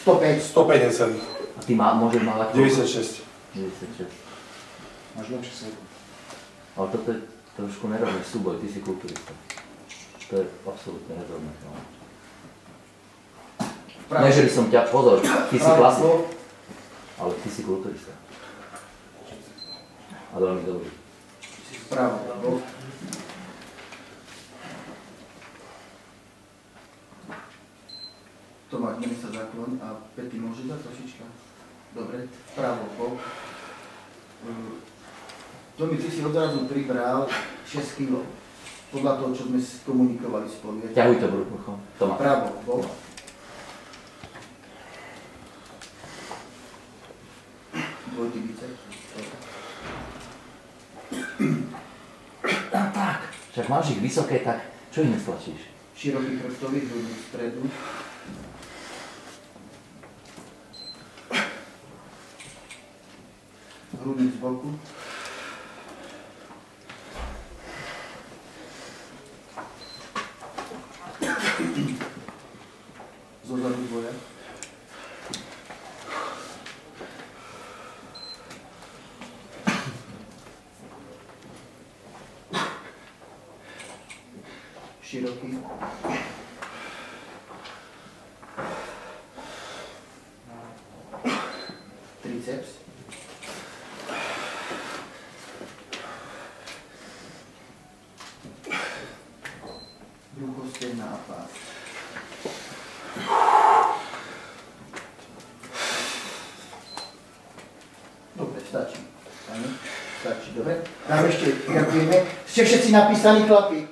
105. 150. A ty môžeš mať 96. 96. Máš lepšie sa. Ale toto je trošku nerovný súboj, ty si kulturista. To je absolútne nerovné. Nie, že by som ťa, pozor, ty si klasik, ale ty si kulturista. A veľmi dobrý. Pravo. Tomáš, nech sa zaklon a Peti môže dať trošička? Dobre, vpravo, bok. Tomi, ty si odrazu pribral 6 kg. Podľa toho, čo sme komunikovali spolu. Ťahuj to bruchom. Tomáš. Vpravo, bok. Dvojitý bicep. Tak. Však máš ich vysoké, tak čo im nestlačíš? Široký chrbtový, hrudník spredu. Hrudník z boku. Zozadu dvoja. Široký. Triceps. Bruchostená a pás. Dobre, stačí. Stačí, dobre. Dáme ešte, ďakujeme. Ste všetci napísaní, chlapi?